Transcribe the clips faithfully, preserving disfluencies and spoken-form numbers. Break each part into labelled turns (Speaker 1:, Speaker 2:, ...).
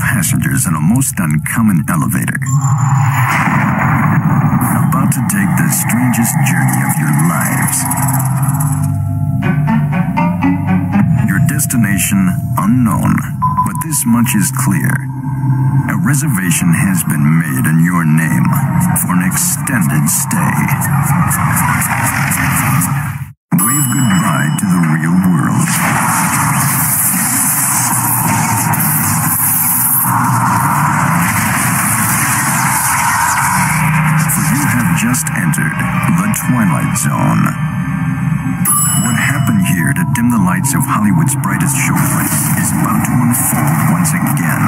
Speaker 1: passengers in a most uncommon elevator. About to take the strangest journey of your lives. Your destination unknown, but this much is clear. A reservation has been made in your name for an extended stay. Wave goodbye to the real world. For you have just entered the Twilight Zone. What happened here to dim the lights of Hollywood's brightest showplace is about to unfold once again.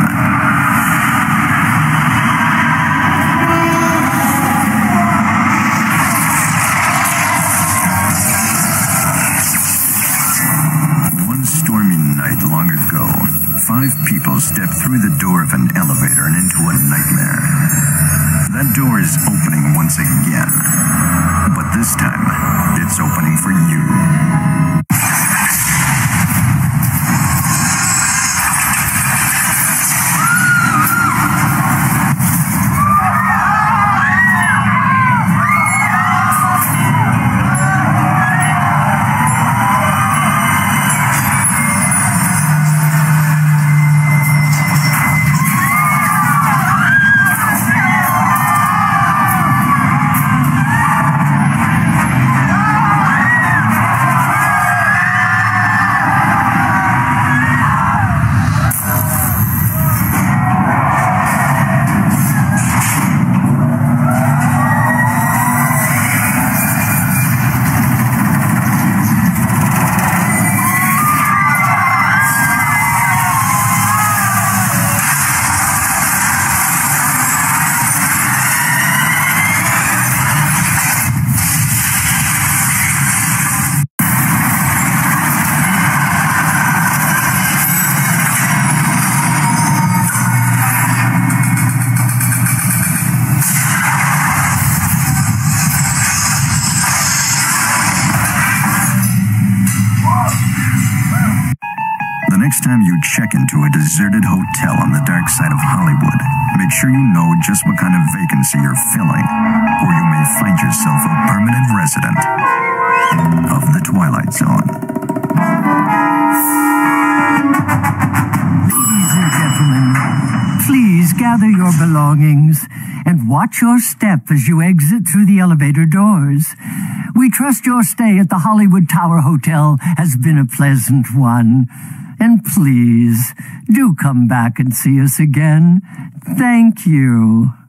Speaker 1: One stormy night long ago, five people stepped through the door of an elevator and into a nightmare. That door is opening once again, but this time, it's opening for you. Next time you check into a deserted hotel on the dark side of Hollywood, make sure you know just what kind of vacancy you're filling, or you may find yourself a permanent resident of the Twilight Zone.
Speaker 2: Ladies and gentlemen, please gather your belongings and watch your step as you exit through the elevator doors. We trust your stay at the Hollywood Tower Hotel has been a pleasant one. And please, do come back and see us again. Thank you.